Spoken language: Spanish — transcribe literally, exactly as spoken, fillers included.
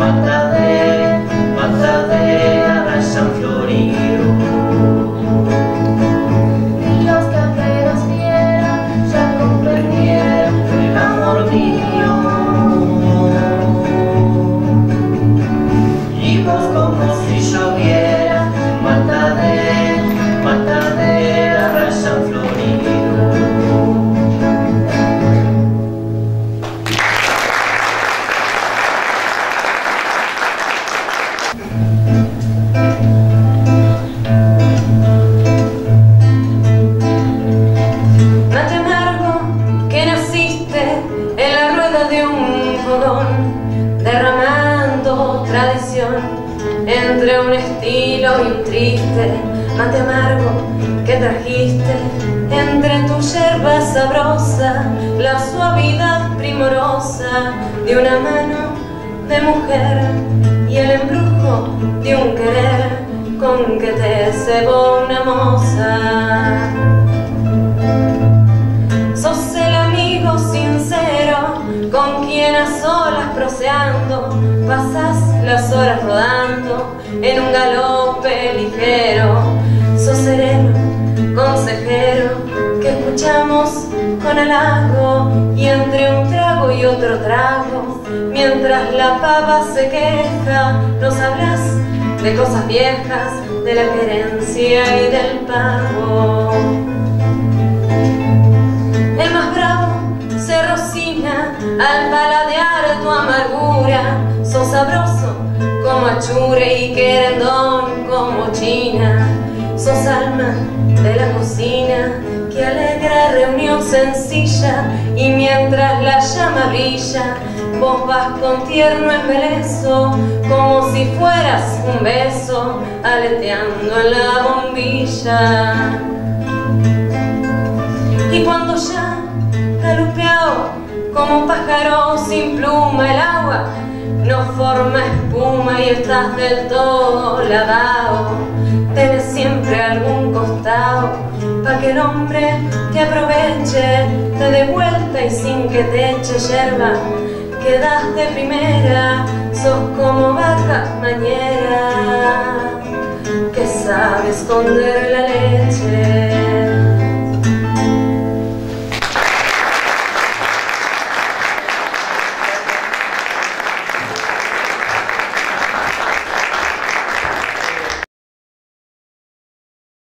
matadera, matadera, rayan florido. Y los que apenas vieran ya comprendieron El amor mío. Y vos como si lloviera, matadera, matadera, rayan florido. Mate amargo que naciste en la rueda de un fogón, derramando tradición entre un estilo y un triste. Mate amargo que trajiste entre tu yerba sabrosa, la suavidad primorosa de una mano de mujer y el embrujo de un querer con que te cebó una moza. Sos el amigo sincero con quien a solas proseando pasás las horas rodando en un galope ligero. Sos sereno, consejero que escuchamos con halago y entre un trago y otro trago, mientras la pava se queja, nos hablas de cosas viejas, de la querencia y del pago. El más bravo se rocina al paladear tu amargura. Sos sabroso como achure y querendón como china. Sos alma de la cocina que alegra reunión sencilla, y mientras la llama brilla vos vas con tierno embeleso como si fueras un beso aleteando en la bombilla. Y cuando ya galopeado como un pájaro sin pluma el agua no forma espuma y estás del todo lavado, tenés siempre algún costado pa' que el hombre te aproveche, te dé vuelta y sin que te eche yerba quedas de primera. Sos como vaca mañera que sabe esconder la